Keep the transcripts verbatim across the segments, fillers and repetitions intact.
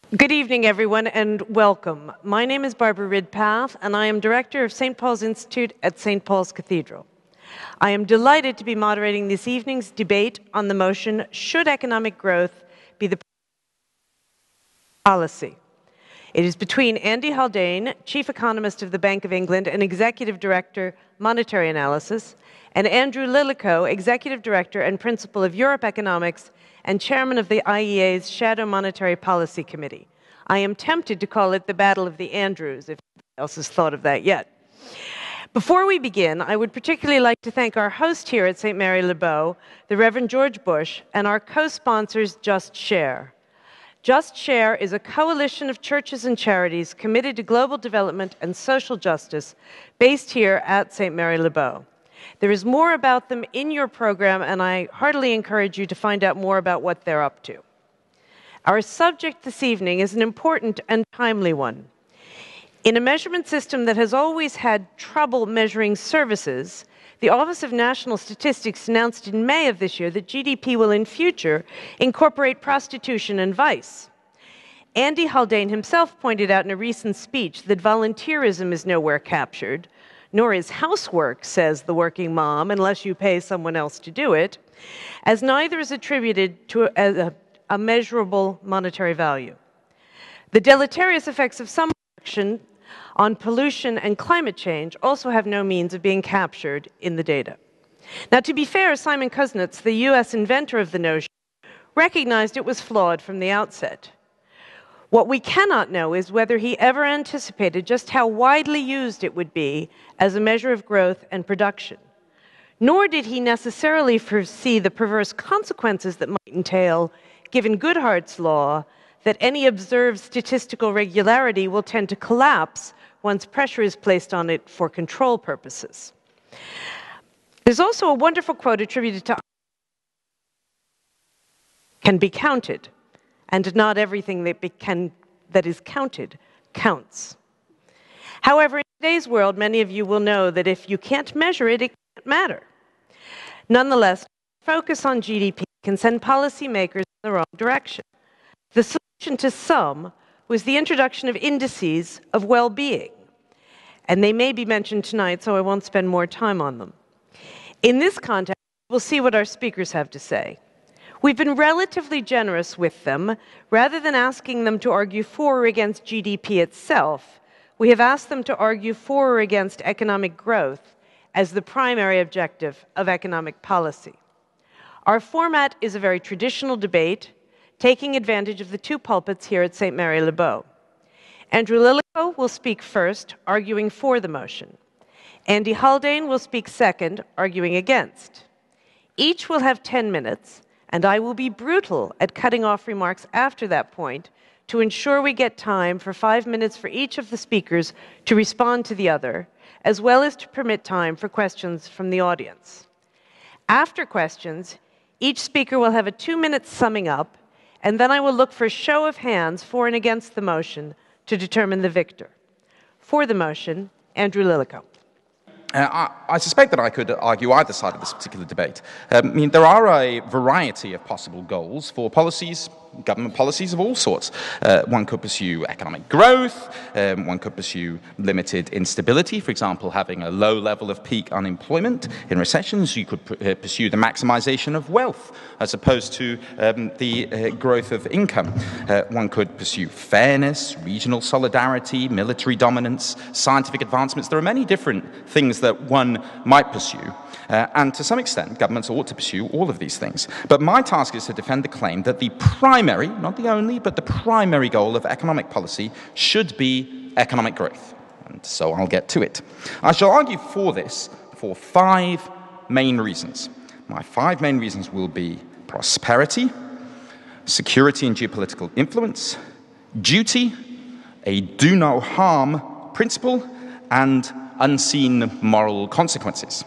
Good evening, everyone, and welcome. My name is Barbara Ridpath, and I am Director of Saint Paul's Institute at Saint Paul's Cathedral. I am delighted to be moderating this evening's debate on the motion, should economic growth be the policy? It is between Andy Haldane, Chief Economist of the Bank of England and Executive Director, Monetary Analysis, and Andrew Lilico, Executive Director and Principal of Europe Economics and Chairman of the I E A's Shadow Monetary Policy Committee. I am tempted to call it the Battle of the Andrews, if nobody else has thought of that yet. Before we begin, I would particularly like to thank our host here at Saint Mary Le Bow, the Reverend George Bush, and our co-sponsors, JustShare. JustShare is a coalition of churches and charities committed to global development and social justice based here at Saint Mary Le Bow. There is more about them in your program, and I heartily encourage you to find out more about what they're up to. Our subject this evening is an important and timely one. In a measurement system that has always had trouble measuring services, the Office of National Statistics announced in May of this year that G D P will in future incorporate prostitution and vice. Andy Haldane himself pointed out in a recent speech that volunteerism is nowhere captured, nor is housework, says the working mom, unless you pay someone else to do it, as neither is attributed to a, a measurable monetary value. The deleterious effects of some action on pollution and climate change also have no means of being captured in the data. Now, to be fair, Simon Kuznets, the U S inventor of the notion, recognized it was flawed from the outset. What we cannot know is whether he ever anticipated just how widely used it would be as a measure of growth and production. Nor did he necessarily foresee the perverse consequences that might entail, given Goodhart's law, that any observed statistical regularity will tend to collapse once pressure is placed on it for control purposes. There's also a wonderful quote attributed to can be counted, and not everything that, be can, that is counted counts. However, in today's world, many of you will know that if you can't measure it, it can't matter. Nonetheless, focus on G D P can send policymakers in the wrong direction. The solution to some was the introduction of indices of well-being, and they may be mentioned tonight, so I won't spend more time on them. In this context, we'll see what our speakers have to say. We've been relatively generous with them. Rather than asking them to argue for or against G D P itself, we have asked them to argue for or against economic growth as the primary objective of economic policy. Our format is a very traditional debate, taking advantage of the two pulpits here at Saint Mary Le Bow. Andrew Lilico will speak first, arguing for the motion. Andy Haldane will speak second, arguing against. Each will have ten minutes, and I will be brutal at cutting off remarks after that point to ensure we get time for five minutes for each of the speakers to respond to the other, as well as to permit time for questions from the audience. After questions, each speaker will have a two-minute summing up, and then I will look for a show of hands for and against the motion to determine the victor. For the motion, Andrew Lilico. Uh, I, I suspect that I could argue either side of this particular debate. Um, I mean, there are a variety of possible goals for policies, government policies of all sorts. Uh, one could pursue economic growth, um, one could pursue limited instability, for example, having a low level of peak unemployment in recessions. You could uh, pursue the maximization of wealth as opposed to um, the uh, growth of income. Uh, one could pursue fairness, regional solidarity, military dominance, scientific advancements. There are many different things that one might pursue. Uh, and to some extent, governments ought to pursue all of these things. But my task is to defend the claim that the primary, not the only, but the primary goal of economic policy should be economic growth. And so I'll get to it. I shall argue for this for five main reasons. My five main reasons will be prosperity, security and geopolitical influence, duty, a do no harm principle, and unseen moral consequences.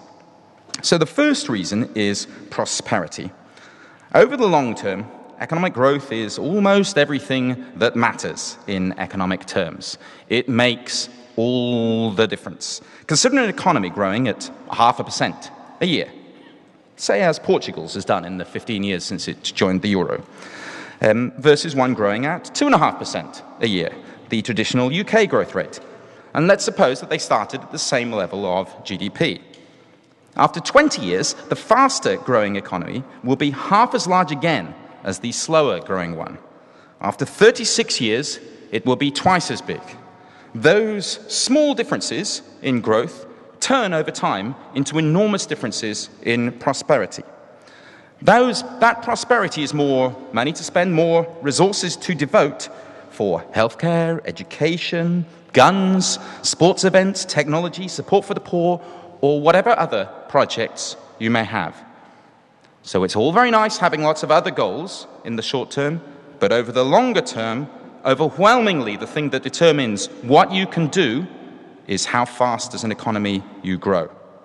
So the first reason is prosperity. Over the long term, economic growth is almost everything that matters in economic terms. It makes all the difference. Consider an economy growing at half a percent a year, say as Portugal's has done in the fifteen years since it joined the euro. um, versus one growing at two point five percent a year, the traditional U K growth rate. And let's suppose that they started at the same level of G D P. After twenty years, the faster growing economy will be half as large again as the slower growing one. After thirty-six years, it will be twice as big. Those small differences in growth turn over time into enormous differences in prosperity. Those, that prosperity is more money to spend, more resources to devote for healthcare, education, guns, sports events, technology, support for the poor, or whatever other projects you may have. So it's all very nice having lots of other goals in the short term, but over the longer term, overwhelmingly the thing that determines what you can do is how fast as an economy you grow.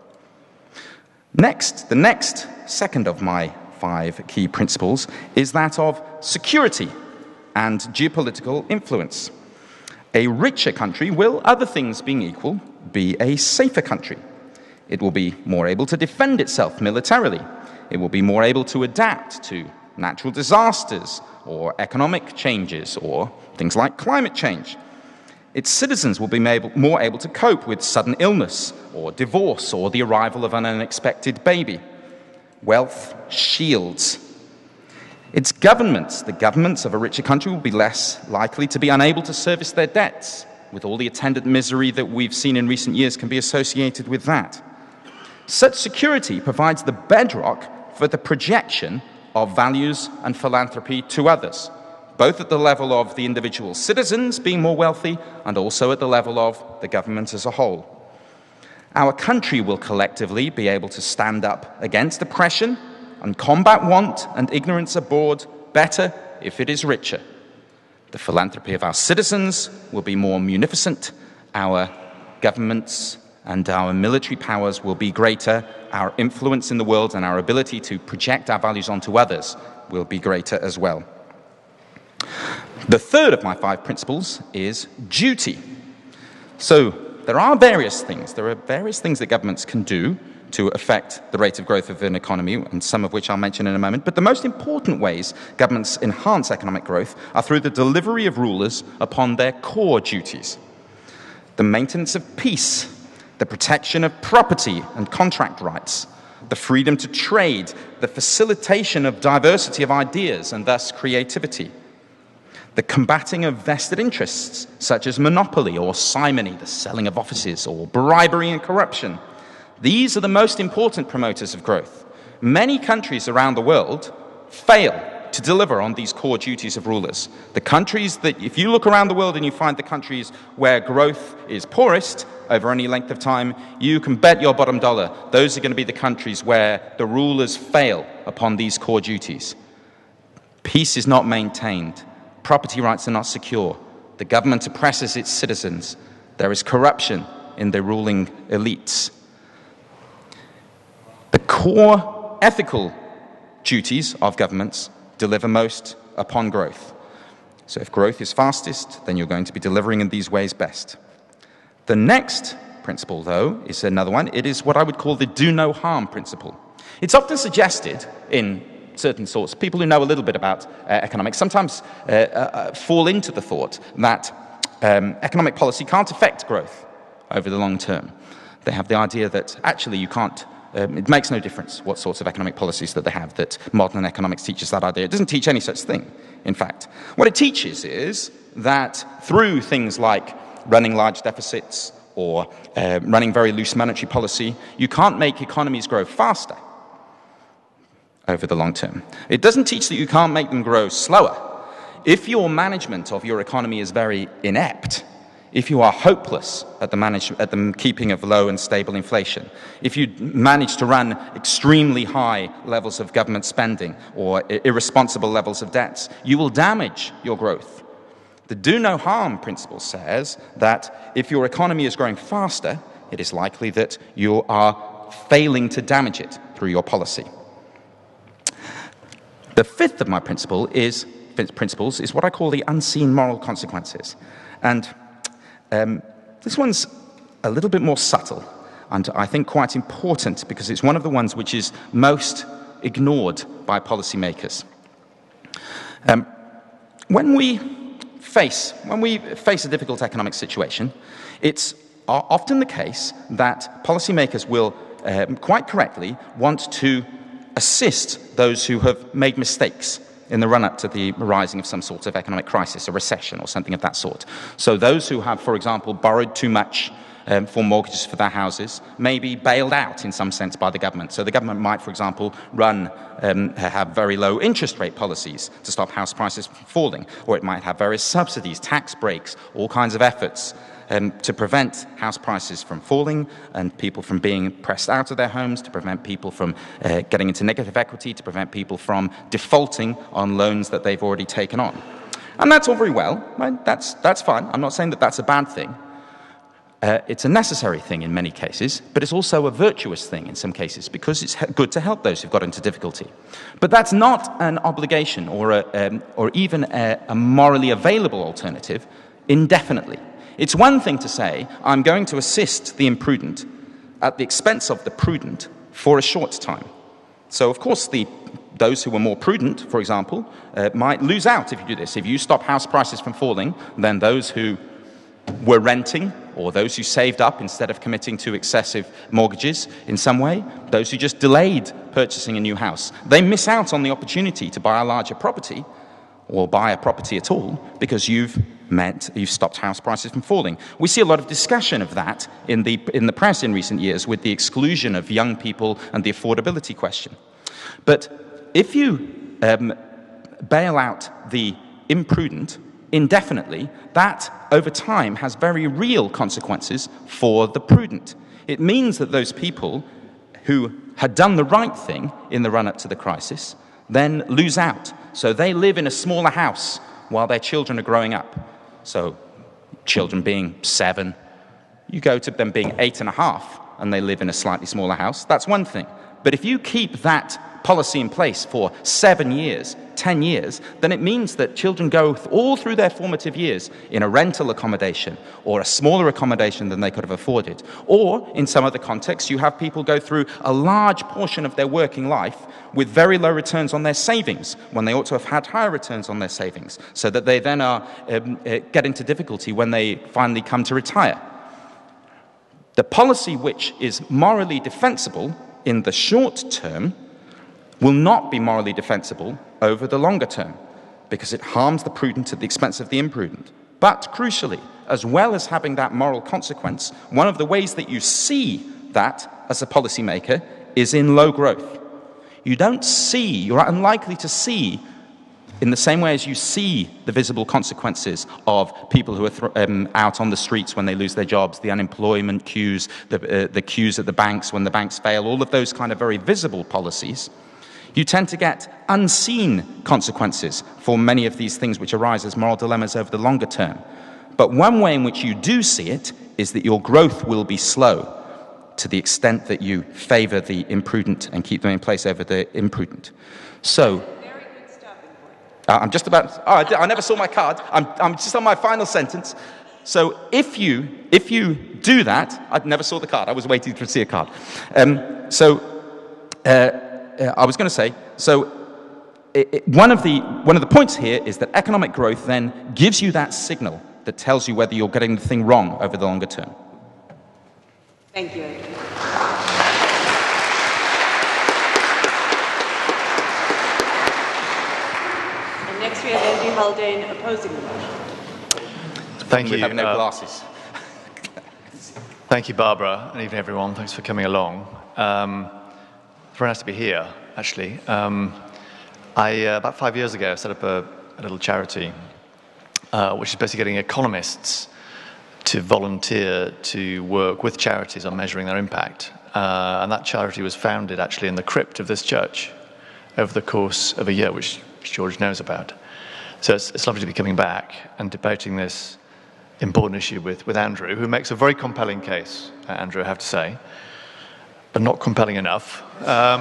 Next, the next, second of my five key principles is that of security and geopolitical influence. A richer country will, other things being equal, be a safer country. It will be more able to defend itself militarily. It will be more able to adapt to natural disasters or economic changes or things like climate change. Its citizens will be more able to cope with sudden illness or divorce or the arrival of an unexpected baby. Wealth shields. Its governments, the governments of a richer country, will be less likely to be unable to service their debts, with all the attendant misery that we've seen in recent years can be associated with that. Such security provides the bedrock for the projection of values and philanthropy to others, both at the level of the individual citizens being more wealthy and also at the level of the government as a whole. Our country will collectively be able to stand up against oppression and combat want and ignorance abroad better if it is richer. The philanthropy of our citizens will be more munificent, our governments and our military powers will be greater, our influence in the world and our ability to project our values onto others will be greater as well. The third of my five principles is duty. So there are various things, there are various things that governments can do to affect the rate of growth of an economy, and some of which I'll mention in a moment. But the most important ways governments enhance economic growth are through the delivery of rulers upon their core duties. The maintenance of peace, the protection of property and contract rights, the freedom to trade, the facilitation of diversity of ideas and thus creativity, the combating of vested interests such as monopoly or simony, the selling of offices, or bribery and corruption. These are the most important promoters of growth. Many countries around the world fail to deliver on these core duties of rulers. The countries that, if you look around the world and you find the countries where growth is poorest over any length of time, you can bet your bottom dollar those are going to be the countries where the rulers fail upon these core duties. Peace is not maintained. Property rights are not secure. The government oppresses its citizens. There is corruption in the ruling elites. The core ethical duties of governments deliver most upon growth. So if growth is fastest, then you're going to be delivering in these ways best. The next principle, though, is another one. It is what I would call the do no harm principle. It's often suggested in certain sorts, people who know a little bit about uh, economics sometimes uh, uh, fall into the thought that um, economic policy can't affect growth over the long term. They have the idea that actually you can't Um, it makes no difference what sorts of economic policies that they have, that modern economics teaches that idea. It doesn't teach any such thing, in fact. What it teaches is that through things like running large deficits or uh, running very loose monetary policy, you can't make economies grow faster over the long term. It doesn't teach that you can't make them grow slower. If your management of your economy is very inept, if you are hopeless at the, manage, at the keeping of low and stable inflation, if you manage to run extremely high levels of government spending or irresponsible levels of debts, you will damage your growth. The do no harm principle says that if your economy is growing faster, it is likely that you are failing to damage it through your policy. The fifth of my principle is, principles is what I call the unseen moral consequences. And Um, this one's a little bit more subtle and I think quite important because it's one of the ones which is most ignored by policymakers. Um, when we face, when we face a difficult economic situation, it's often the case that policymakers will um, quite correctly want to assist those who have made mistakes in the run-up to the rising of some sort of economic crisis, a recession or something of that sort. So those who have, for example, borrowed too much um, for mortgages for their houses may be bailed out in some sense by the government. So the government might, for example, run, um, have very low interest rate policies to stop house prices from falling, or it might have various subsidies, tax breaks, all kinds of efforts Um, to prevent house prices from falling and people from being pressed out of their homes, to prevent people from uh, getting into negative equity, to prevent people from defaulting on loans that they've already taken on. And that's all very well, right? That's, that's fine. I'm not saying that that's a bad thing. Uh, it's a necessary thing in many cases, but it's also a virtuous thing in some cases because it's good to help those who've got into difficulty. But that's not an obligation or, a, um, or even a, a morally available alternative indefinitely. It's one thing to say, I'm going to assist the imprudent at the expense of the prudent for a short time. So, of course, the, those who are more prudent, for example, uh, might lose out if you do this. If you stop house prices from falling, then those who were renting or those who saved up instead of committing to excessive mortgages in some way, those who just delayed purchasing a new house, they miss out on the opportunity to buy a larger property or buy a property at all because you've meant you've stopped house prices from falling. We see a lot of discussion of that in the, in the press in recent years with the exclusion of young people and the affordability question. But if you um, bail out the imprudent indefinitely, that over time has very real consequences for the prudent. It means that those people who had done the right thing in the run-up to the crisis then lose out. So they live in a smaller house while their children are growing up. So children being seven, you go to them being eight and a half, and they live in a slightly smaller house. That's one thing. But if you keep that policy in place for seven years, ten years, then it means that children go all through their formative years in a rental accommodation or a smaller accommodation than they could have afforded. Or, in some other contexts, you have people go through a large portion of their working life with very low returns on their savings when they ought to have had higher returns on their savings, so that they then are, um, uh, get into difficulty when they finally come to retire. The policy which is morally defensible in the short term will not be morally defensible over the longer term because it harms the prudent at the expense of the imprudent. But crucially, as well as having that moral consequence, one of the ways that you see that as a policymaker is in low growth. You don't see, you're unlikely to see, in the same way as you see the visible consequences of people who are th- um, out on the streets when they lose their jobs, the unemployment queues, the, uh, the queues at the banks when the banks fail, all of those kind of very visible policies. You tend to get unseen consequences for many of these things which arise as moral dilemmas over the longer term. But one way in which you do see it is that your growth will be slow to the extent that you favour the imprudent and keep them in place over the imprudent. So, uh, I'm just about, oh, I, did, I never saw my card. I'm, I'm just on my final sentence. So if you, if you do that, I never saw the card. I was waiting to see a card. Um, so, uh, Uh, I was going to say, so it, it, one of the one of the points here is that economic growth then gives you that signal that tells you whether you're getting the thing wrong over the longer term. Thank you. And next we have Andy Haldane opposing the motion. Thank you. We have no uh, glasses. Thank you, Barbara, and even everyone. Thanks for coming along. Um, It's very nice to be here, actually. Um, I, uh, about five years ago, I set up a, a little charity, uh, which is basically getting economists to volunteer to work with charities on measuring their impact. Uh, and that charity was founded, actually, in the crypt of this church over the course of a year, which George knows about. So it's, it's lovely to be coming back and debating this important issue with, with Andrew, who makes a very compelling case, uh, Andrew, I have to say, but not compelling enough. Um,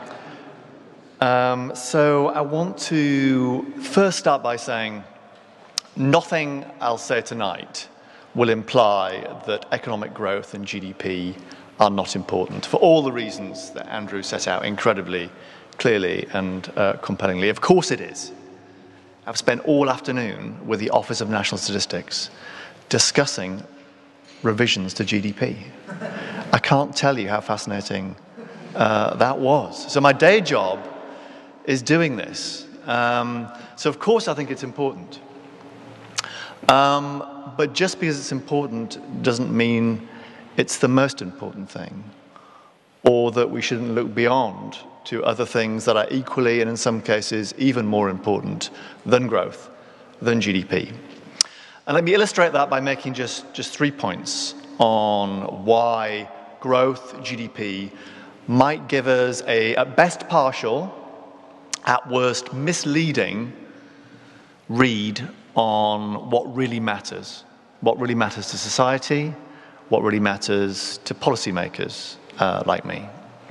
um, so I want to first start by saying nothing I'll say tonight will imply that economic growth and G D P are not important, for all the reasons that Andrew set out incredibly clearly and uh, compellingly. Of course it is. I've spent all afternoon with the Office of National Statistics discussing revisions to G D P. I can't tell you how fascinating uh, that was. So my day job is doing this. Um, so of course I think it's important. Um, but just because it's important doesn't mean it's the most important thing, or that we shouldn't look beyond to other things that are equally, and in some cases, even more important than growth, than G D P. And let me illustrate that by making just, just three points on why growth, G D P, might give us a, at best partial, at worst misleading read on what really matters, what really matters to society, what really matters to policymakers uh, like me.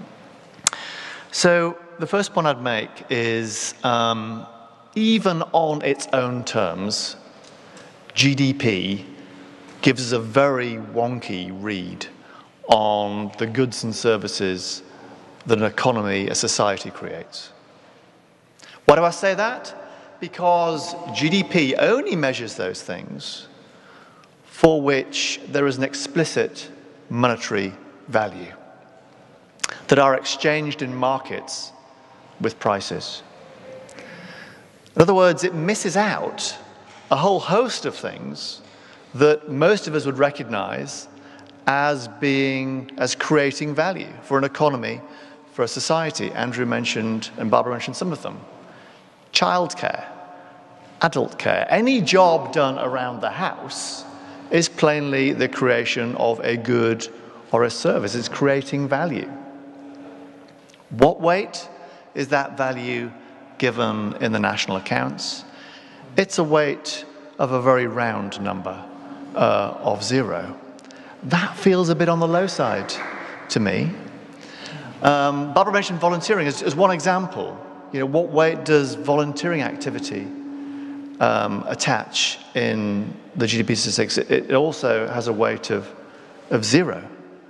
So the first point I'd make is, um, even on its own terms, G D P gives us a very wonky read on the goods and services that an economy, a society creates. Why do I say that? Because G D P only measures those things for which there is an explicit monetary value, that are exchanged in markets with prices. In other words, it misses out a whole host of things that most of us would recognize as being, as creating value for an economy, for a society. Andrew mentioned, and Barbara mentioned some of them. Childcare, adult care, any job done around the house is plainly the creation of a good or a service. It's creating value. What weight is that value given in the national accounts? It's a weight of a very round number uh, of zero. That feels a bit on the low side to me. Um, Barbara mentioned volunteering as, as one example. You know, what weight does volunteering activity um, attach in the G D P statistics? It, it also has a weight of, of zero.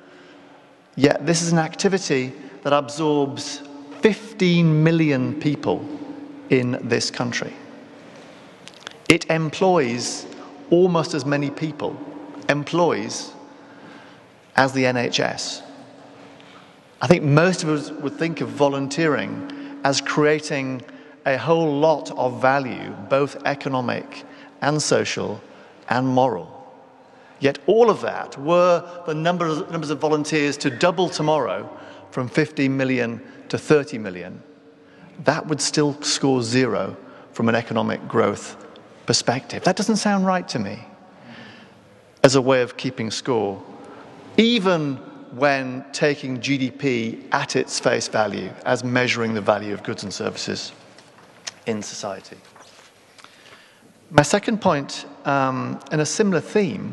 Yet this is an activity that absorbs fifteen million people in this country. It employs almost as many people, employs, as the N H S. I think most of us would think of volunteering as creating a whole lot of value, both economic and social and moral. Yet all of that, were the numbers, numbers of volunteers to double tomorrow from fifteen million to thirty million, that would still score zero from an economic growth perspective. That doesn't sound right to me as a way of keeping score, even when taking G D P at its face value as measuring the value of goods and services in society. My second point, um, in a similar theme,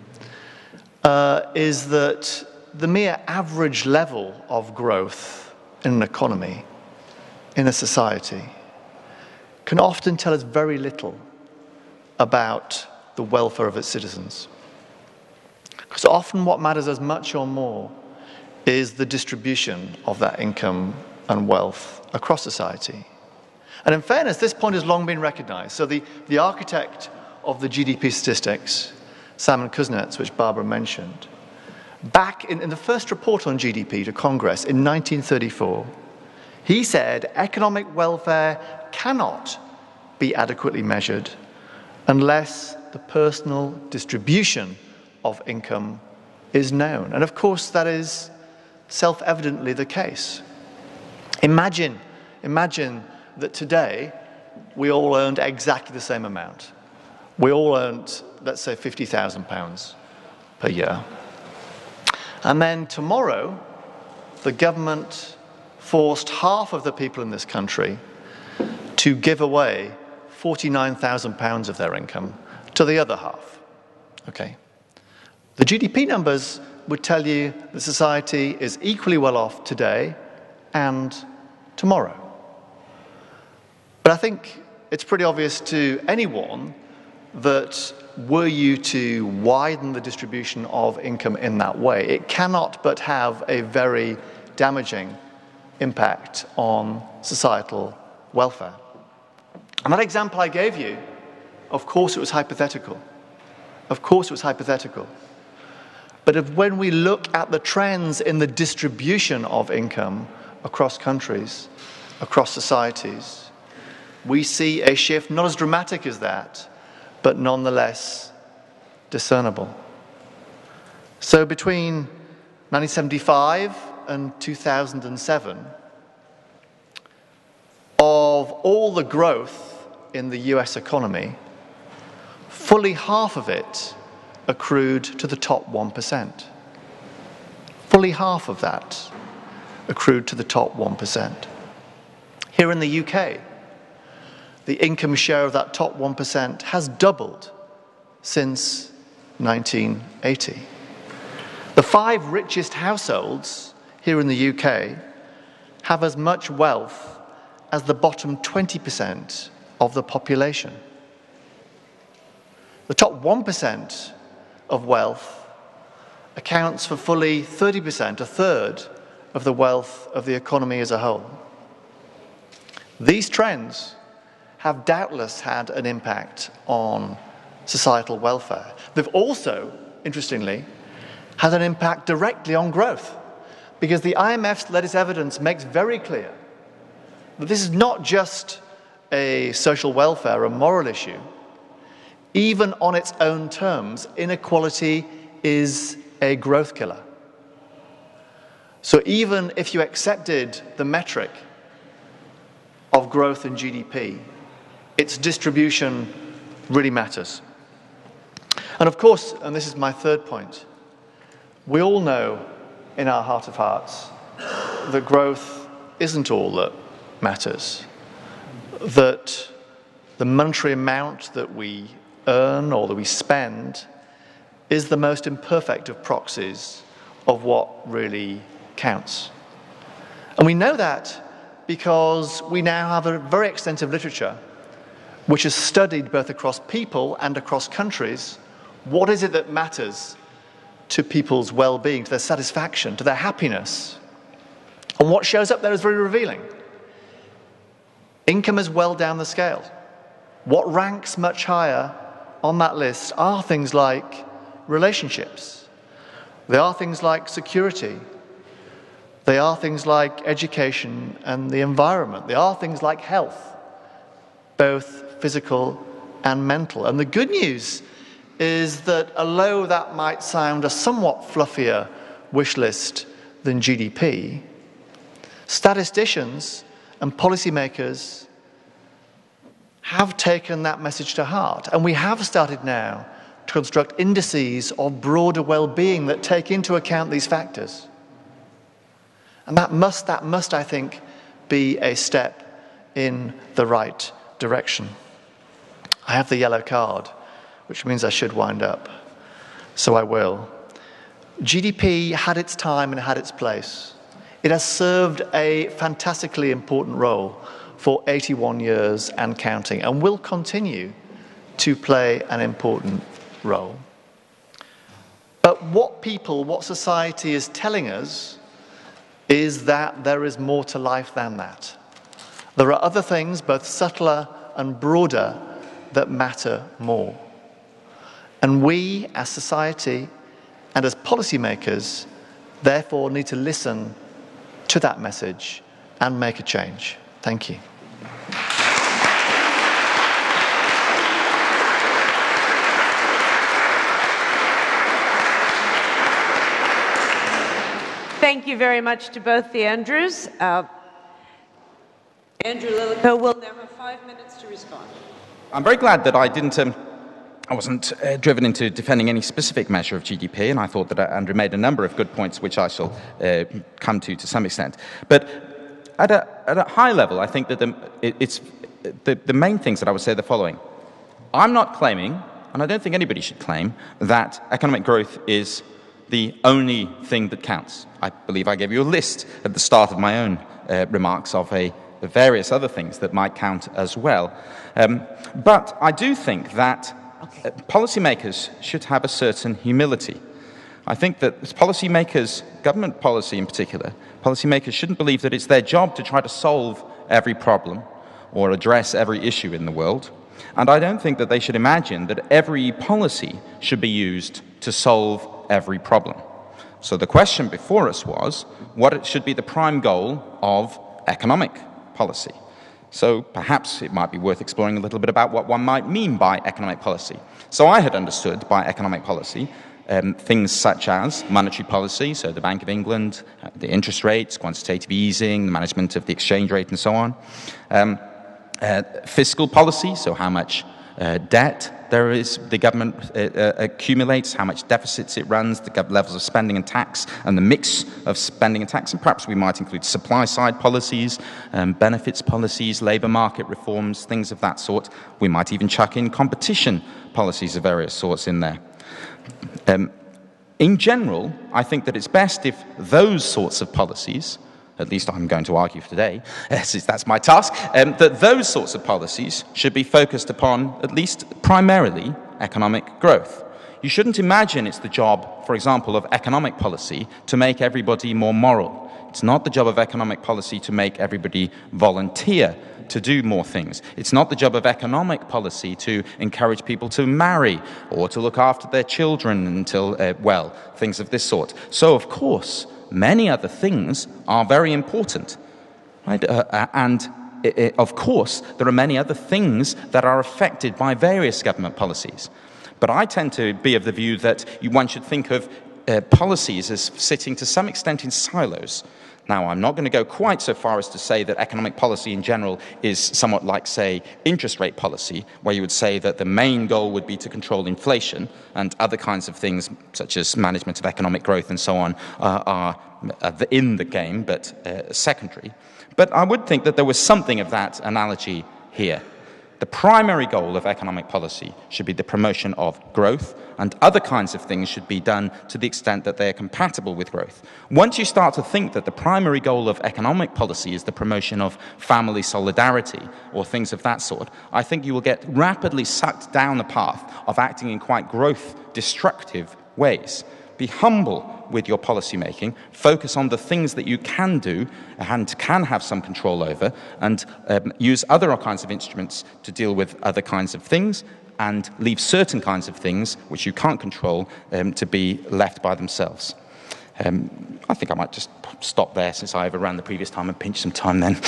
uh, is that the mere average level of growth in an economy, in a society, can often tell us very little about the welfare of its citizens. Because often what matters as much or more is the distribution of that income and wealth across society. And in fairness, this point has long been recognized. So the, the architect of the G D P statistics, Simon Kuznets, which Barbara mentioned, back in, in the first report on G D P to Congress in nineteen thirty-four, he said economic welfare cannot be adequately measured unless the personal distribution of income is known. And of course, that is self-evidently the case. Imagine, imagine that today we all earned exactly the same amount. We all earned, let's say, fifty thousand pounds per year. And then tomorrow, the government forced half of the people in this country to give away forty-nine thousand pounds of their income to the other half. Okay. The G D P numbers would tell you that society is equally well off today and tomorrow. But I think it's pretty obvious to anyone that were you to widen the distribution of income in that way, it cannot but have a very damaging impact on societal welfare. And that example I gave you, of course it was hypothetical. Of course it was hypothetical. But if, when we look at the trends in the distribution of income across countries, across societies, we see a shift not as dramatic as that, but nonetheless discernible. So between nineteen seventy-five and two thousand seven, of all the growth in the U S economy, fully half of it accrued to the top one percent. Fully half of that accrued to the top one percent. Here in the U K, the income share of that top one percent has doubled since nineteen eighty. The five richest households here in the U K have as much wealth as the bottom twenty percent of the population. The top one percent of wealth accounts for fully thirty percent, a third, of the wealth of the economy as a whole. These trends have doubtless had an impact on societal welfare. They've also, interestingly, had an impact directly on growth, because the I M F's latest evidence makes very clear that this is not just a social welfare, a moral issue. Even on its own terms, inequality is a growth killer. So even if you accepted the metric of growth in G D P, its distribution really matters. And of course, and this is my third point, we all know in our heart of hearts that growth isn't all that matters, that the monetary amount that we earn or that we spend is the most imperfect of proxies of what really counts. And we know that because we now have a very extensive literature which has studied both across people and across countries what is it that matters to people's well-being, to their satisfaction, to their happiness. And what shows up there is very revealing. Income is well down the scale. What ranks much higher on that list are things like relationships. They are things like security. They are things like education and the environment. They are things like health, both physical and mental. And the good news is that although that might sound a somewhat fluffier wish list than G D P, statisticians and policymakers have taken that message to heart. And we have started now to construct indices of broader well-being that take into account these factors. And that must, that must, I think, be a step in the right direction. I have the yellow card, which means I should wind up. So I will. G D P had its time and had its place. It has served a fantastically important role for eighty-one years and counting, and will continue to play an important role. But what people, what society is telling us is that there is more to life than that. There are other things, both subtler and broader, that matter more. And we, as society and as policymakers, therefore need to listen to that message and make a change. Thank you. Thank you very much to both the Andrews. Uh, Andrew Lilico will now have five minutes to respond. I'm very glad that I didn't, um, I wasn't uh, driven into defending any specific measure of G D P, and I thought that Andrew made a number of good points, which I shall uh, come to to some extent. But at a, at a high level, I think that the, it, it's, the, the main things that I would say are the following. I'm not claiming, and I don't think anybody should claim, that economic growth is the only thing that counts. I believe I gave you a list at the start of my own uh, remarks of a the various other things that might count as well. Um, but I do think that okay. uh, policymakers should have a certain humility. I think that policymakers, government policy in particular, policymakers shouldn't believe that it's their job to try to solve every problem or address every issue in the world. And I don't think that they should imagine that every policy should be used to solve every problem. So the question before us was, what should be the prime goal of economic policy? So perhaps it might be worth exploring a little bit about what one might mean by economic policy. So I had understood by economic policy um, things such as monetary policy, so the Bank of England, uh, the interest rates, quantitative easing, the management of the exchange rate and so on. Um, uh, fiscal policy, so how much uh, debt there is, the government uh, uh, accumulates, how much deficits it runs, the levels of spending and tax, and the mix of spending and tax. And perhaps we might include supply-side policies, um, benefits policies, labour market reforms, things of that sort. We might even chuck in competition policies of various sorts in there. Um, in general, I think that it's best if those sorts of policies, at least I'm going to argue for today, since that's my task, um, that those sorts of policies should be focused upon, at least primarily, economic growth. You shouldn't imagine it's the job, for example, of economic policy to make everybody more moral. It's not the job of economic policy to make everybody volunteer to do more things. It's not the job of economic policy to encourage people to marry or to look after their children until, uh, well, things of this sort. So, of course, many other things are very important, right? Uh, and it, it, of course, there are many other things that are affected by various government policies. But I tend to be of the view that you, one should think of uh, policies as sitting to some extent in silos. Now, I'm not going to go quite so far as to say that economic policy in general is somewhat like, say, interest rate policy, where you would say that the main goal would be to control inflation, and other kinds of things, such as management of economic growth and so on, uh, are uh, in the game, but uh, secondary. But I would think that there was something of that analogy here. The primary goal of economic policy should be the promotion of growth, and other kinds of things should be done to the extent that they are compatible with growth. Once you start to think that the primary goal of economic policy is the promotion of family solidarity or things of that sort, I think you will get rapidly sucked down the path of acting in quite growth-destructive ways. Be humble with your policy making, focus on the things that you can do and can have some control over, and um, use other kinds of instruments to deal with other kinds of things, and leave certain kinds of things which you can't control um, to be left by themselves. Um, I think I might just stop there since I overran the previous time and pinch some time then.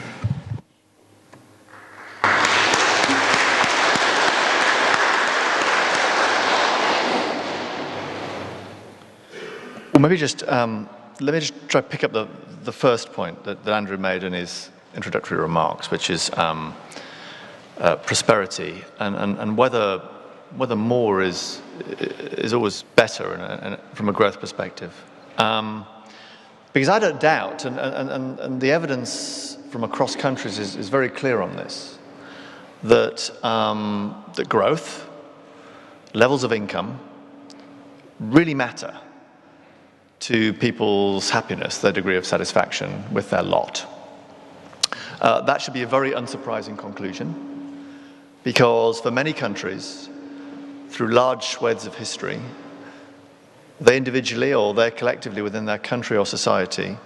Well, maybe just, um, let me just try to pick up the, the first point that, that Andrew made in his introductory remarks, which is um, uh, prosperity, and, and, and whether, whether more is, is always better in a, in a, from a growth perspective. Um, because I don't doubt, and, and, and, and the evidence from across countries is, is very clear on this, that, um, that growth, levels of income, really matter to people's happiness, their degree of satisfaction with their lot. Uh, that should be a very unsurprising conclusion, because for many countries, through large swathes of history, they individually or they collectively within their country or society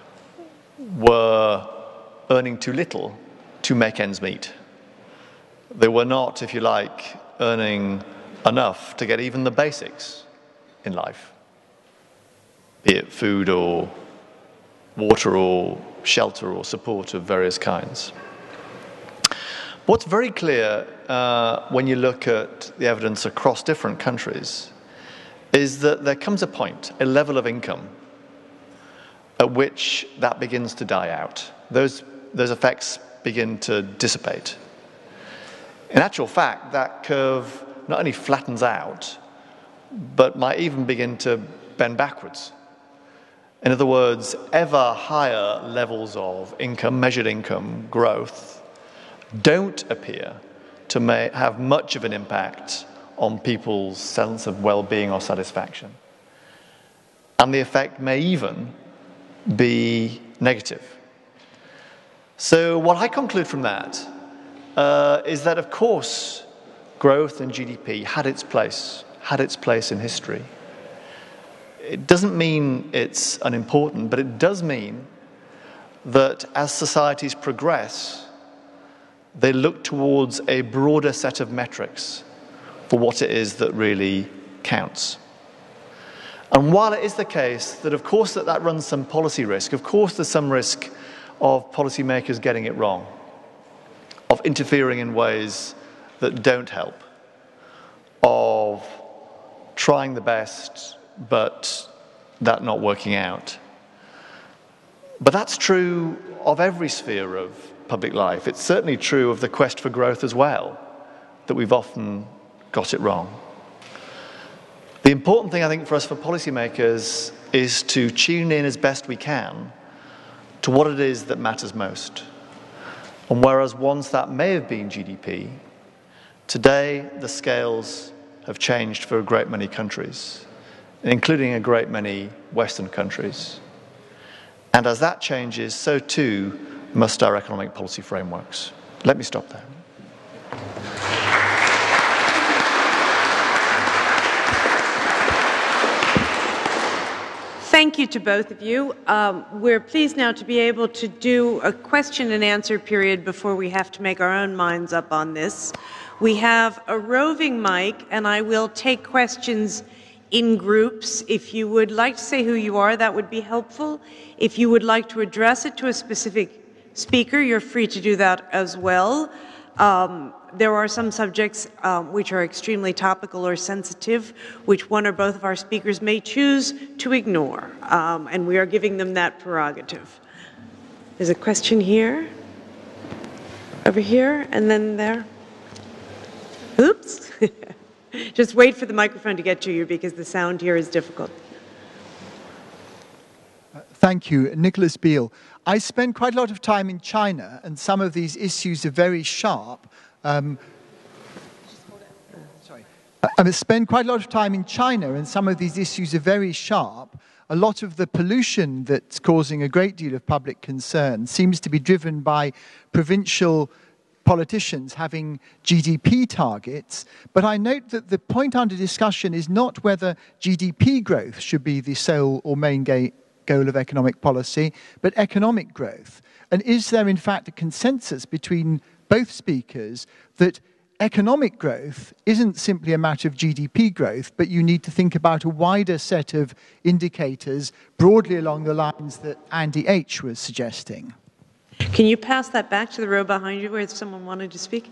were earning too little to make ends meet. They were not, if you like, earning enough to get even the basics in life, be it food or water or shelter or support of various kinds. What's very clear uh, when you look at the evidence across different countries is that there comes a point, a level of income, at which that begins to die out. Those, those effects begin to dissipate. In actual fact, that curve not only flattens out, but might even begin to bend backwards. In other words, ever higher levels of income, measured income, growth, don't appear to may have much of an impact on people's sense of well-being or satisfaction. And the effect may even be negative. So what I conclude from that uh, is that, of course, growth and G D P had its place, had its place in history. It doesn't mean it's unimportant, but it does mean that as societies progress, they look towards a broader set of metrics for what it is that really counts. And while it is the case that, of course, that, that runs some policy risk, of course there's some risk of policymakers getting it wrong, of interfering in ways that don't help, of trying the best, but that not working out. But that's true of every sphere of public life. It's certainly true of the quest for growth as well, that we've often got it wrong. The important thing, I think, for us, for policymakers, is to tune in as best we can to what it is that matters most. And whereas once that may have been G D P, today the scales have changed for a great many countries, including a great many Western countries. And as that changes, so too must our economic policy frameworks. Let me stop there. Thank you to both of you. Um, we're pleased now to be able to do a question and answer period before we have to make our own minds up on this. We have a roving mic, and I will take questions in groups. If you would like to say who you are, that would be helpful. If you would like to address it to a specific speaker, you're free to do that as well. Um, there are some subjects um, which are extremely topical or sensitive, which one or both of our speakers may choose to ignore, um, and we are giving them that prerogative. There's a question here, over here, and then there. Oops. Just wait for the microphone to get to you because the sound here is difficult. Uh, thank you. Nicholas Beale. I spend quite a lot of time in China, and some of these issues are very sharp. Um, sorry. I spend quite a lot of time in China, and some of these issues are very sharp. A lot of the pollution that's causing a great deal of public concern seems to be driven by provincial politicians having G D P targets, but I note that the point under discussion is not whether G D P growth should be the sole or main goal of economic policy, but economic growth. And is there in fact a consensus between both speakers that economic growth isn't simply a matter of G D P growth, but you need to think about a wider set of indicators broadly along the lines that Andy H. was suggesting? Can you pass that back to the row behind you where someone wanted to speak?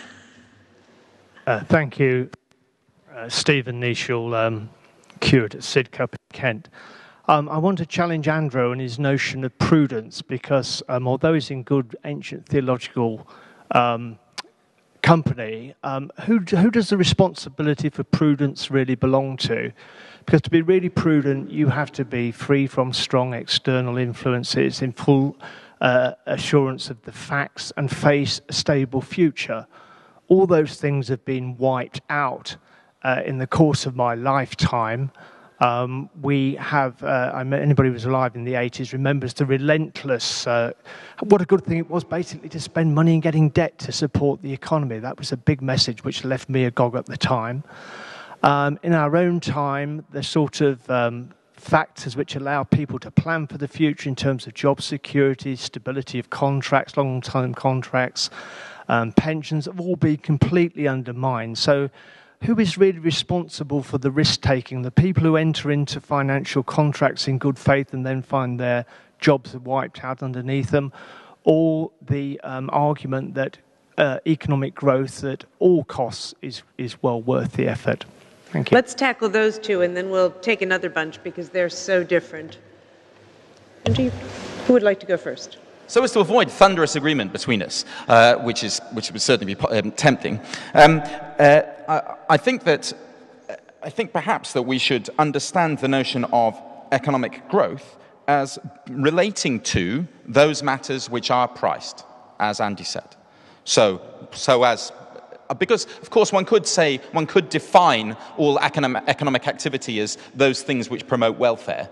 uh, thank you, uh, Stephen Nischel, um, curate at Sidcup in Kent. Um, I want to challenge Andrew and his notion of prudence because um, although he's in good ancient theological um, company, um, who, who does the responsibility for prudence really belong to? Because to be really prudent, you have to be free from strong external influences, in full Uh, assurance of the facts, and face a stable future. All those things have been wiped out uh, in the course of my lifetime. Um, we have, uh, I mean, anybody who was alive in the eighties remembers the relentless, uh, what a good thing it was basically to spend money and getting debt to support the economy. That was a big message which left me agog at the time. Um, in our own time, the sort of um, factors which allow people to plan for the future in terms of job security, stability of contracts, long-term contracts, um, pensions, have all been completely undermined. So who is really responsible for the risk-taking? The people who enter into financial contracts in good faith and then find their jobs are wiped out underneath them, or the um, argument that uh, economic growth at all costs is, is well worth the effort? Thank you. Let's tackle those two, and then we'll take another bunch because they're so different. Andrew, who would like to go first? So as to avoid thunderous agreement between us, uh, which is which would certainly be um, tempting, um, uh, I, I think that I think perhaps that we should understand the notion of economic growth as relating to those matters which are priced, as Andy said. So so as Because, of course, one could say, one could define all economic, economic activity as those things which promote welfare.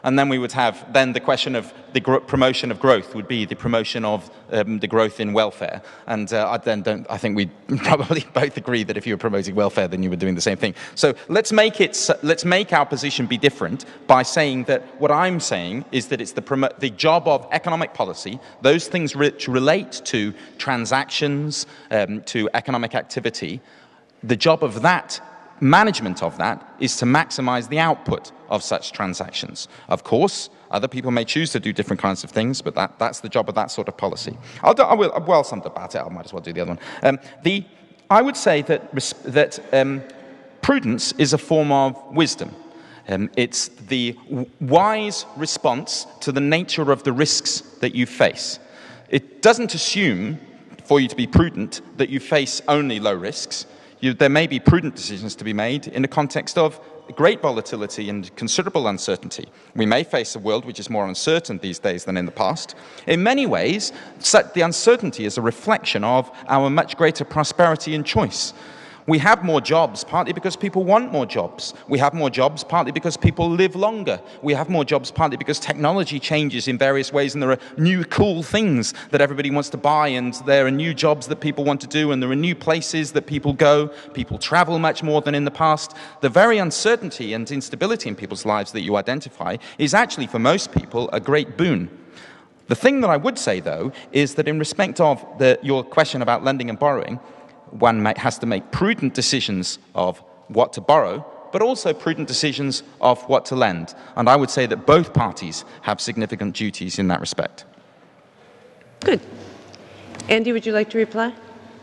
And then we would have, then the question of the gro promotion of growth would be the promotion of um, the growth in welfare. And uh, I then don't, I think we probably both agree that if you were promoting welfare, then you were doing the same thing. So let's make it, let's make our position be different by saying that what I'm saying is that it's the, promo the job of economic policy, those things which relate to transactions, um, to economic activity, the job of that management of that is to maximize the output of such transactions. Of course, other people may choose to do different kinds of things, but that, that's the job of that sort of policy. I'll do, I will, well, something about it, I might as well do the other one. Um, the, I would say that, that um, prudence is a form of wisdom. Um, it's the wise response to the nature of the risks that you face. It doesn't assume, for you to be prudent, that you face only low risks. You, there may be prudent decisions to be made in the context of great volatility and considerable uncertainty. We may face a world which is more uncertain these days than in the past. In many ways, the uncertainty is a reflection of our much greater prosperity and choice. We have more jobs partly because people want more jobs. We have more jobs partly because people live longer. We have more jobs partly because technology changes in various ways and there are new cool things that everybody wants to buy, and there are new jobs that people want to do, and there are new places that people go. People travel much more than in the past. The very uncertainty and instability in people's lives that you identify is actually for most people a great boon. The thing that I would say, though, is that in respect of the, your question about lending and borrowing, one has to make prudent decisions of what to borrow, but also prudent decisions of what to lend. And I would say that both parties have significant duties in that respect. Good. Andy, would you like to reply?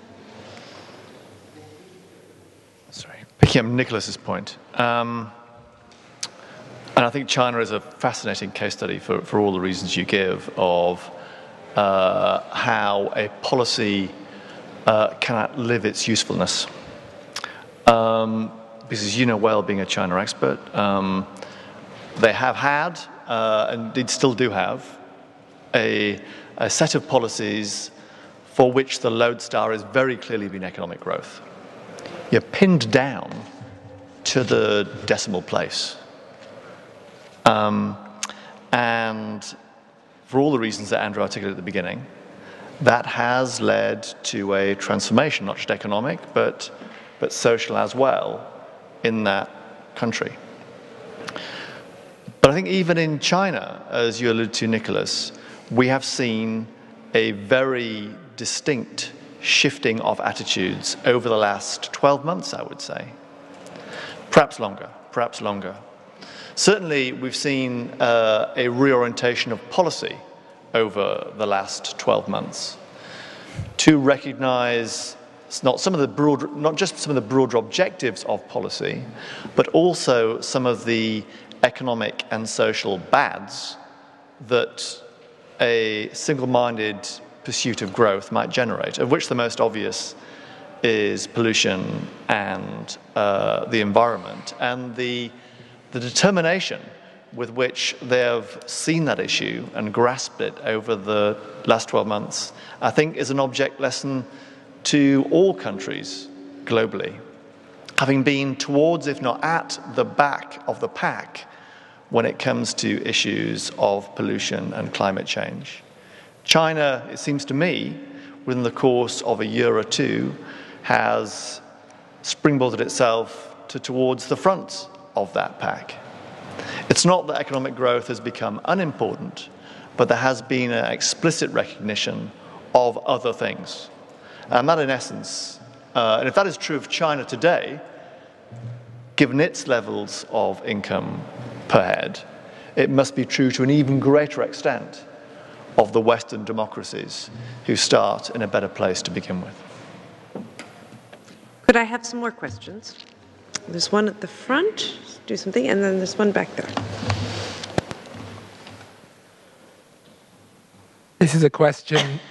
Sorry. Picking up Nicholas's point. Um, and I think China is a fascinating case study for, for all the reasons you give of uh, how a policy Uh, cannot live its usefulness. Um, because as you know well, being a China expert, um, they have had, uh, and they still do have, a, a set of policies for which the lodestar has very clearly been economic growth. You're pinned down to the decimal place. Um, and for all the reasons that Andrew articulated at the beginning, that has led to a transformation, not just economic, but, but social as well, in that country. But I think even in China, as you alluded to, Nicholas, we have seen a very distinct shifting of attitudes over the last twelve months, I would say. Perhaps longer, perhaps longer. Certainly, we've seen uh, a reorientation of policy over the last twelve months to recognize not some of the broad, not just some of the broader objectives of policy, but also some of the economic and social bads that a single-minded pursuit of growth might generate, of which the most obvious is pollution and uh, the environment, and the, the determination with which they have seen that issue and grasped it over the last twelve months, I think is an object lesson to all countries globally, having been towards, if not at, the back of the pack when it comes to issues of pollution and climate change. China, it seems to me, within the course of a year or two, has springboarded itself to towards the front of that pack. It's not that economic growth has become unimportant, but there has been an explicit recognition of other things. And that, in essence, uh, and if that is true of China today, given its levels of income per head, it must be true to an even greater extent of the Western democracies who start in a better place to begin with. Could I have some more questions? There's one at the front, do something, and then there's one back there. This is a question.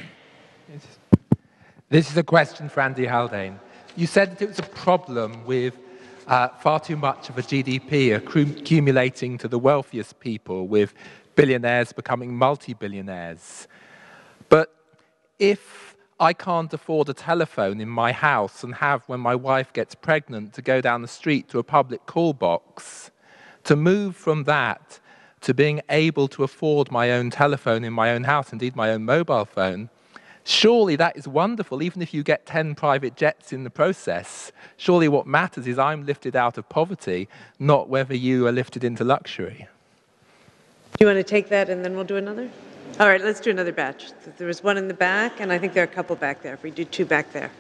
This is a question for Andy Haldane. You said that it was a problem with uh, far too much of a G D P accumulating to the wealthiest people, with billionaires becoming multi-billionaires. But if I can't afford a telephone in my house and have, when my wife gets pregnant, to go down the street to a public call box, to move from that to being able to afford my own telephone in my own house, indeed my own mobile phone, surely that is wonderful, even if you get ten private jets in the process. Surely what matters is I'm lifted out of poverty, not whether you are lifted into luxury. Do you want to take that and then we'll do another? All right, let's do another batch. There was one in the back, and I think there are a couple back there. If we do two back there.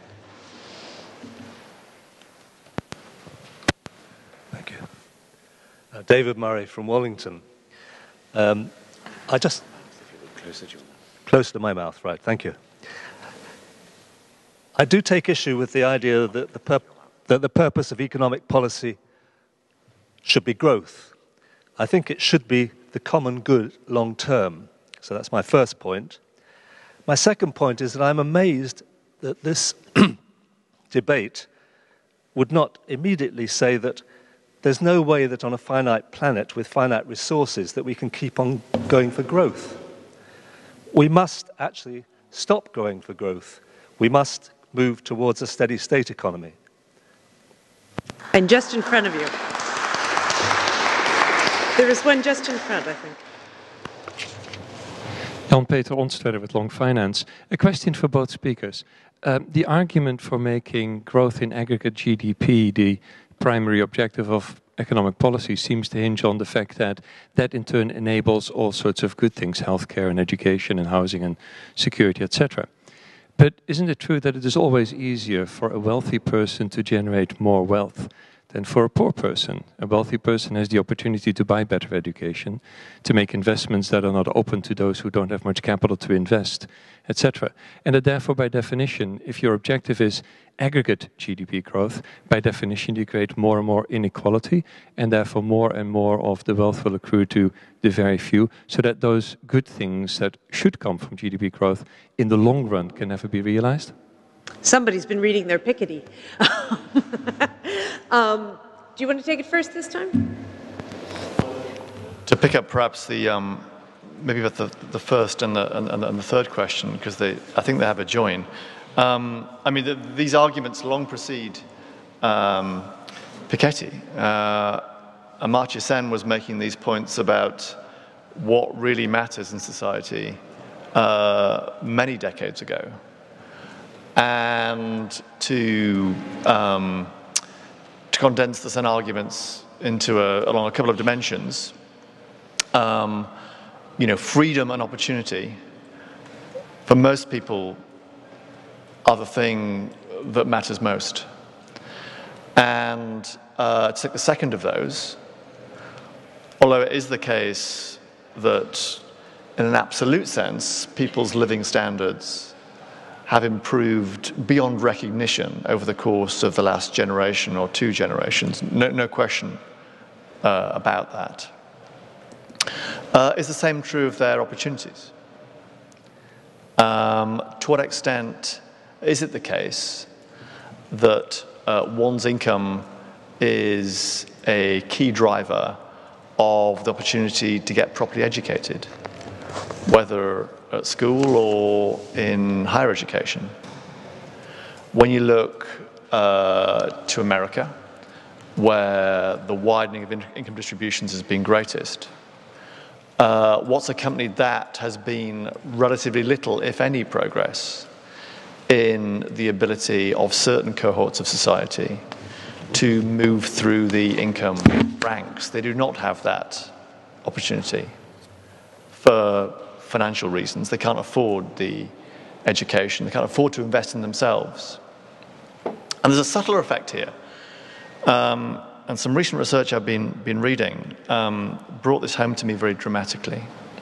Thank you. Uh, David Murray from Wallington. Um, I just... Closer to your mouth. Closer to my mouth, right, thank you. I do take issue with the idea that the, pur that the purpose of economic policy should be growth. I think it should be the common good long term. So that's my first point. My second point is that I'm amazed that this debate would not immediately say that there's no way that on a finite planet with finite resources that we can keep on going for growth. We must actually stop growing for growth. We must move towards a steady state economy. And just in front of you. There is one just in front, I think. Jan-Peter Onsteder with Long Finance. A question for both speakers. Um, the argument for making growth in aggregate G D P the primary objective of economic policy seems to hinge on the fact that that in turn enables all sorts of good things, healthcare and education and housing and security, et cetera. But isn't it true that it is always easier for a wealthy person to generate more wealth than for a poor person? A wealthy person has the opportunity to buy better education, to make investments that are not open to those who don't have much capital to invest, et cetera. And that therefore, by definition, if your objective is aggregate G D P growth, by definition you create more and more inequality, and therefore more and more of the wealth will accrue to the very few, so that those good things that should come from G D P growth in the long run can never be realized? Somebody's been reading their Piketty. um, do you want to take it first this time? To pick up perhaps the, um, maybe with the, the first and the, and, and the third question, because they, I think they have a join. Um, I mean, the, these arguments long precede um, Piketty. Uh, Amartya Sen was making these points about what really matters in society uh, many decades ago. And to, um, to condense the Sen arguments into a, along a couple of dimensions, um, you know, freedom and opportunity, for most people, are the thing that matters most. And uh, to take the second of those, although it is the case that in an absolute sense, people's living standards have improved beyond recognition over the course of the last generation or two generations, no, no question uh, about that. Uh, is the same true of their opportunities? Um, to what extent is it the case that uh, one's income is a key driver of the opportunity to get properly educated, whether at school or in higher education? When you look uh, to America, where the widening of in income distributions has been greatest, uh, what's accompanied that has been relatively little, if any, progress in the ability of certain cohorts of society to move through the income ranks. They do not have that opportunity for financial reasons. They can't afford the education. They can't afford to invest in themselves. And there's a subtler effect here. Um, and some recent research I've been, been reading um, brought this home to me very dramatically.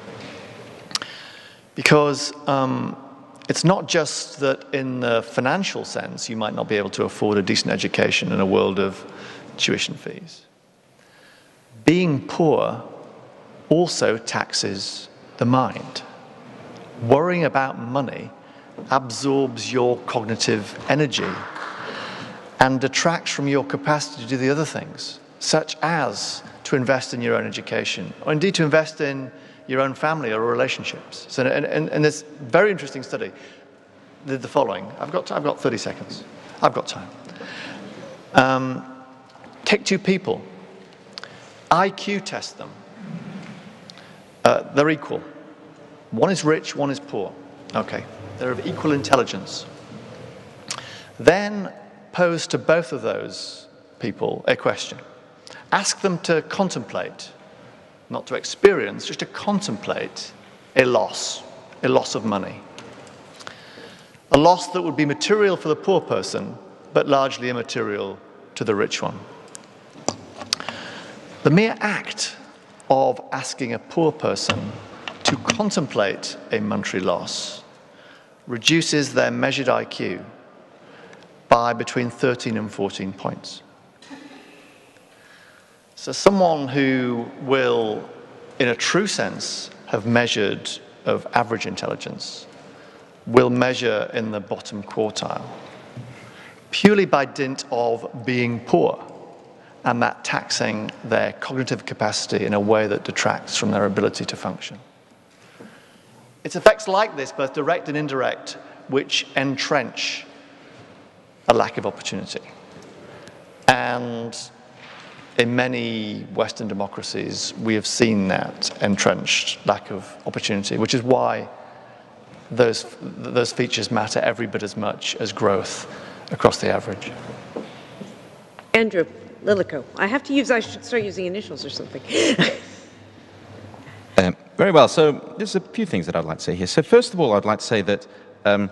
Because um, it's not just that in the financial sense you might not be able to afford a decent education in a world of tuition fees. Being poor also taxes the mind. Worrying about money absorbs your cognitive energy and detracts from your capacity to do the other things, such as to invest in your own education, or indeed to invest in your own family or relationships. So, and, and, and this very interesting study did the following. I've got, I've got thirty seconds. I've got time. Um, take two people. I Q test them. Uh, they're equal. One is rich, one is poor. Okay, they're of equal intelligence. Then pose to both of those people a question. Ask them to contemplate, not to experience, just to contemplate a loss, a loss of money. A loss that would be material for the poor person, but largely immaterial to the rich one. The mere act of asking a poor person to contemplate a monetary loss reduces their measured I Q by between thirteen and fourteen points. So someone who will, in a true sense, have measured of average intelligence will measure in the bottom quartile purely by dint of being poor and that taxing their cognitive capacity in a way that detracts from their ability to function. It's effects like this, both direct and indirect, which entrench a lack of opportunity. And in many Western democracies, we have seen that entrenched lack of opportunity, which is why those, those features matter every bit as much as growth across the average. Andrew, Lilico. I have to use, I should start using initials or something. um, very well. So there's a few things that I'd like to say here. So first of all, I'd like to say that um,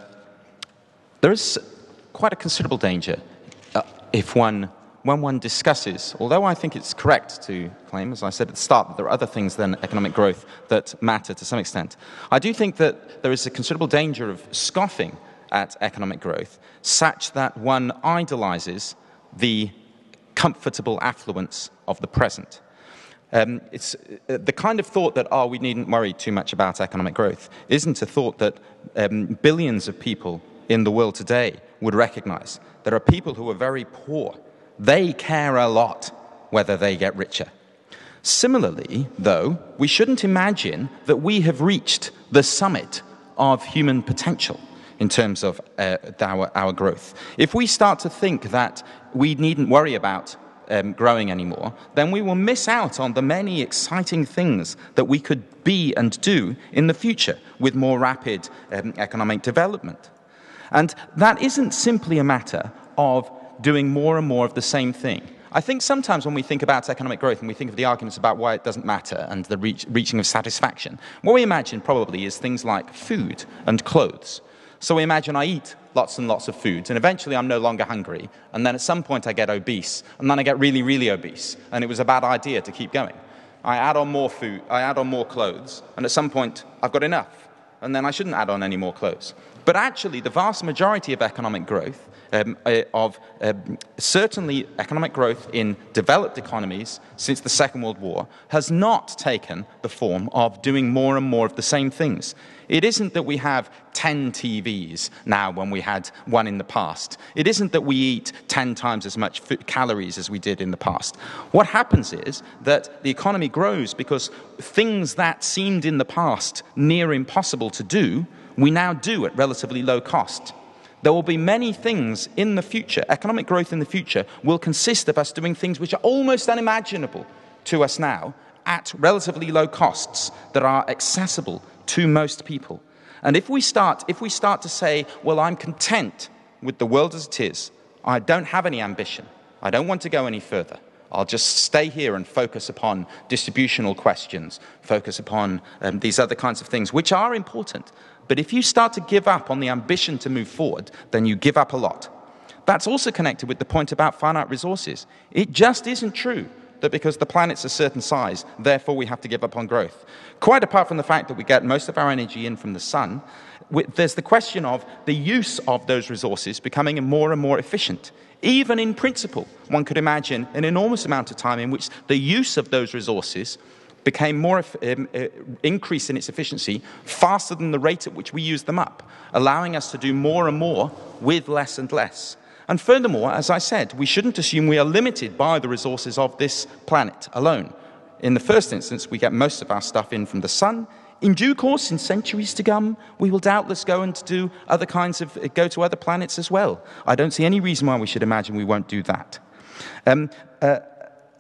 there is quite a considerable danger uh, if one, when one discusses, although I think it's correct to claim, as I said at the start, that there are other things than economic growth that matter to some extent. I do think that there is a considerable danger of scoffing at economic growth such that one idolizes the comfortable affluence of the present. Um, it's uh, the kind of thought that, oh, we needn't worry too much about economic growth isn't a thought that um, billions of people in the world today would recognize. There are people who are very poor. They care a lot whether they get richer. Similarly, though, we shouldn't imagine that we have reached the summit of human potential in terms of uh, our, our growth. If we start to think that we needn't worry about um, growing anymore, then we will miss out on the many exciting things that we could be and do in the future with more rapid um, economic development. And that isn't simply a matter of doing more and more of the same thing. I think sometimes when we think about economic growth and we think of the arguments about why it doesn't matter and the reach, reaching of satisfaction, what we imagine probably is things like food and clothes. So we imagine I eat lots and lots of foods, and eventually I'm no longer hungry, and then at some point I get obese, and then I get really, really obese, and it was a bad idea to keep going. I add on more food, I add on more clothes, and at some point I've got enough, and then I shouldn't add on any more clothes. But actually, the vast majority of economic growth, um, uh, of um, certainly economic growth in developed economies since the Second World War, has not taken the form of doing more and more of the same things. It isn't that we have ten T Vs now when we had one in the past. It isn't that we eat ten times as much calories as we did in the past. What happens is that the economy grows because things that seemed in the past near impossible to do, we now do at relatively low cost. There will be many things in the future. Economic growth in the future will consist of us doing things which are almost unimaginable to us now at relatively low costs that are accessible to most people. And if we start, if we start to say, well, I'm content with the world as it is, I don't have any ambition, I don't want to go any further, I'll just stay here and focus upon distributional questions, focus upon um, these other kinds of things, which are important. But if you start to give up on the ambition to move forward, then you give up a lot. That's also connected with the point about finite resources. It just isn't true that because the planet's a certain size, therefore we have to give up on growth. Quite apart from the fact that we get most of our energy in from the sun, there's the question of the use of those resources becoming more and more efficient. Even in principle, one could imagine an enormous amount of time in which the use of those resources became more um, uh, increase in its efficiency faster than the rate at which we use them up, allowing us to do more and more with less and less. And furthermore, as I said, we shouldn't assume we are limited by the resources of this planet alone. In the first instance, we get most of our stuff in from the sun. In due course, in centuries to come, we will doubtless go and do other kinds of, go to other planets as well. I don't see any reason why we should imagine we won't do that. Um, uh,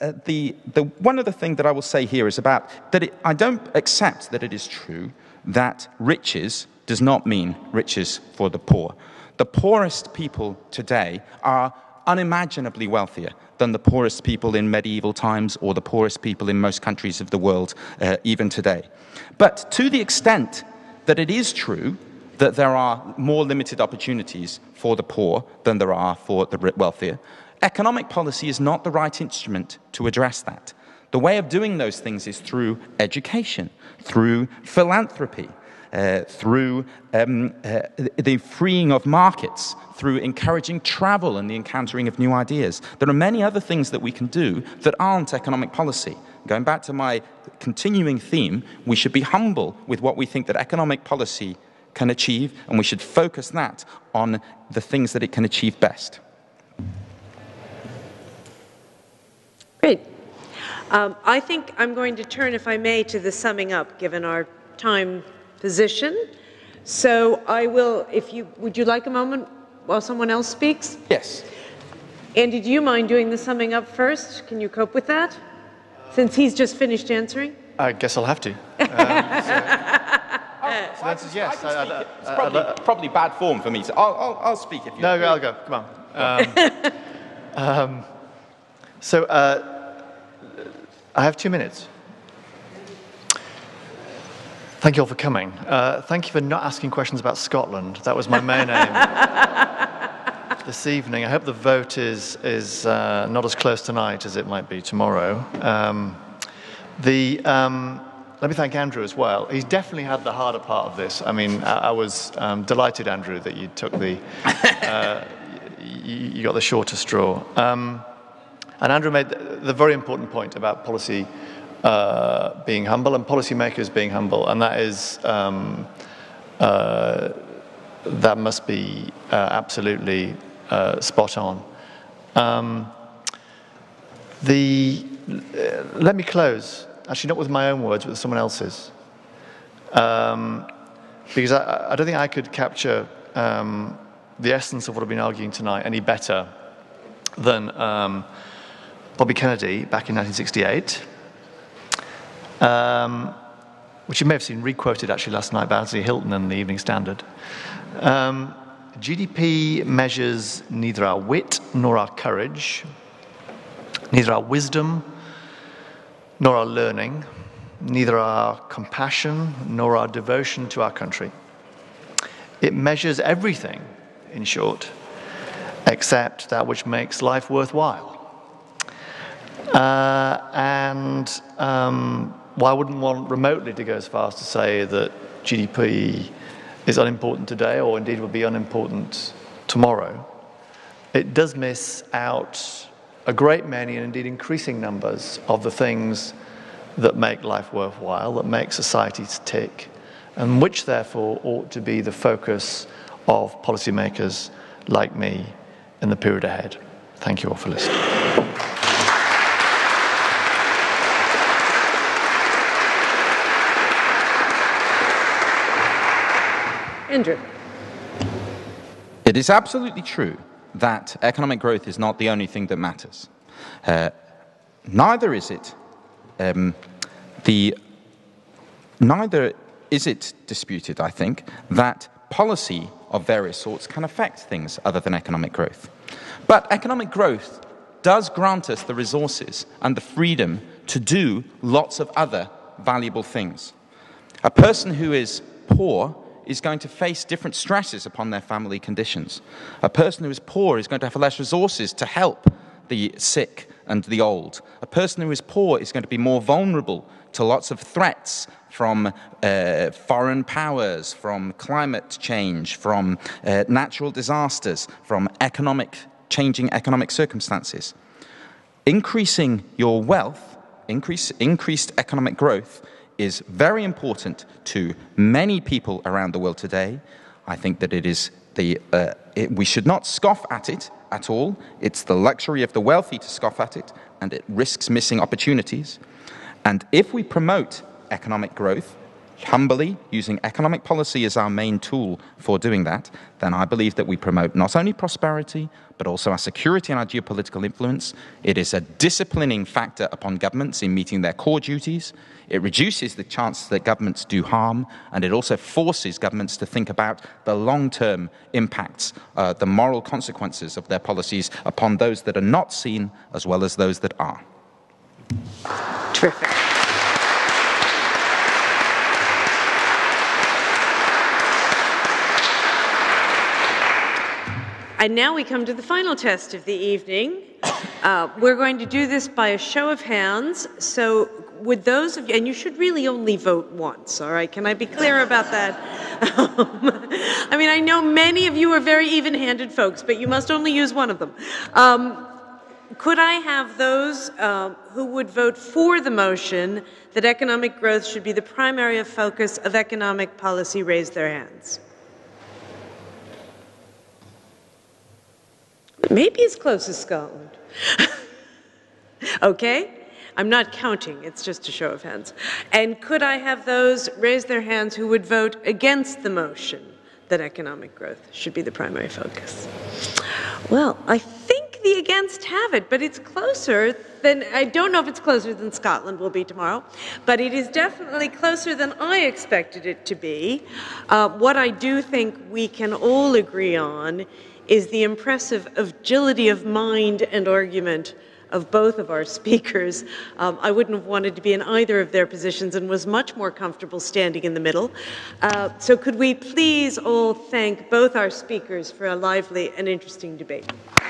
uh, the, the, one other thing that I will say here is about that it, I don't accept that it is true that riches does not mean riches for the poor. The poorest people today are unimaginably wealthier than the poorest people in medieval times or the poorest people in most countries of the world, uh, even today. But to the extent that it is true that there are more limited opportunities for the poor than there are for the wealthier, economic policy is not the right instrument to address that. The way of doing those things is through education, through philanthropy, uh, through um, uh, the freeing of markets, through encouraging travel and the encountering of new ideas. There are many other things that we can do that aren't economic policy. Going back to my continuing theme, we should be humble with what we think that economic policy can achieve, and we should focus that on the things that it can achieve best. Great. Um, I think I'm going to turn, if I may, to the summing up, given our time position. So I will, if you, would you like a moment while someone else speaks? Yes. Andy, do you mind doing the summing up first? Can you cope with that? Since he's just finished answering? I guess I'll have to. Um, so. So that's a yes. I, I, I, it's probably, uh, probably bad form for me. So I'll, I'll, I'll speak if you. No, I'll go. Come on. Um, um, so uh, I have two minutes. Thank you all for coming. Uh, thank you for not asking questions about Scotland. That was my main aim this evening. I hope the vote is is uh, not as close tonight as it might be tomorrow. Um, the um, Let me thank Andrew as well. He's definitely had the harder part of this. I mean, I, I was um, delighted, Andrew, that you took the, uh, you, you got the shorter straw. Um, and Andrew made the, the very important point about policy uh, being humble and policymakers being humble, and that is um, uh, that must be uh, absolutely uh, spot on. Um, the uh, let me close. Actually, not with my own words, but with someone else's. Um, because I, I don't think I could capture um, the essence of what I've been arguing tonight any better than um, Bobby Kennedy back in nineteen sixty-eight, um, which you may have seen re-quoted actually last night by Anthony Hilton in the Evening Standard. Um, G D P measures neither our wit nor our courage, neither our wisdom nor our learning, neither our compassion nor our devotion to our country. It measures everything, in short, except that which makes life worthwhile. Uh, and um, while I wouldn't want remotely to go as far as to say that G D P is unimportant today, or indeed will be unimportant tomorrow, it does miss out a great many, and indeed increasing numbers, of the things that make life worthwhile, that make societies tick, and which therefore ought to be the focus of policymakers like me in the period ahead. Thank you all for listening. Andrew. It is absolutely true that economic growth is not the only thing that matters. Uh, neither is it um, the neither is it disputed, I think, that policy of various sorts can affect things other than economic growth. But economic growth does grant us the resources and the freedom to do lots of other valuable things. A person who is poor is going to face different stresses upon their family conditions. A person who is poor is going to have less resources to help the sick and the old. A person who is poor is going to be more vulnerable to lots of threats from uh, foreign powers, from climate change, from uh, natural disasters, from economic, changing economic circumstances. Increasing your wealth, increase, increased economic growth, is very important to many people around the world today. I think that it is the uh, it, we should not scoff at it at all. It's the luxury of the wealthy to scoff at it, and it risks missing opportunities. And if we promote economic growth, humbly using economic policy as our main tool for doing that, then I believe that we promote not only prosperity, but also our security and our geopolitical influence. It is a disciplining factor upon governments in meeting their core duties. It reduces the chance that governments do harm, and it also forces governments to think about the long-term impacts, uh, the moral consequences of their policies upon those that are not seen as well as those that are. Terrific. And now we come to the final test of the evening. Uh, we're going to do this by a show of hands. So would those of you, and you should really only vote once, all right? Can I be clear about that? Um, I mean, I know many of you are very even-handed folks, but you must only use one of them. Um, could I have those uh, who would vote for the motion that economic growth should be the primary focus of economic policy raise their hands? Maybe as close as Scotland. Okay? I'm not counting, it's just a show of hands. And could I have those raise their hands who would vote against the motion that economic growth should be the primary focus? Well, I think the against have it, but it's closer than, I don't know if it's closer than Scotland will be tomorrow, but it is definitely closer than I expected it to be. Uh, what I do think we can all agree on is the impressive agility of mind and argument of both of our speakers. Um, I wouldn't have wanted to be in either of their positions and was much more comfortable standing in the middle. Uh, so could we please all thank both our speakers for a lively and interesting debate.